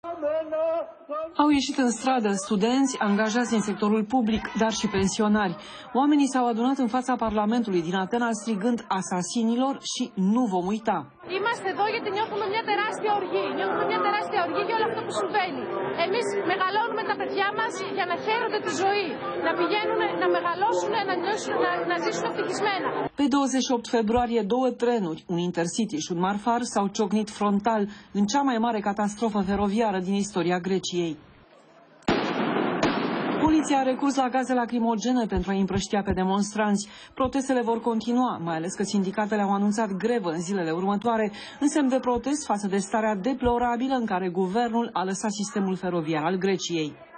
Au ieșit în stradă studenți, angajați în sectorul public, dar și pensionari. Oamenii s-au adunat în fața Parlamentului din Atena strigând asasinilor și nu vom uita. Είμαστε εδώ γιατί νιώθουμε μια τεράστια οργή. Νιώθουμε μια τεράστια οργή για όλο αυτό που συμβαίνει. Εμείς μεγαλώνουμε τα παιδιά μας για να χαίρονται τη ζωή. Να πηγαίνουν, να μεγαλώσουν, να ζήσουν ευτυχισμένα. Pe 28 februarie, două trenuri, un Intercity și un Marfar, s-au ciocnit frontal în cea mai mare catastrofă feroviară din istoria Greciei. Poliția a recurs la gaze lacrimogene pentru a împrăștia pe demonstranți. Protestele vor continua, mai ales că sindicatele au anunțat grevă în zilele următoare, în semn de protest față de starea deplorabilă în care guvernul a lăsat sistemul feroviar al Greciei.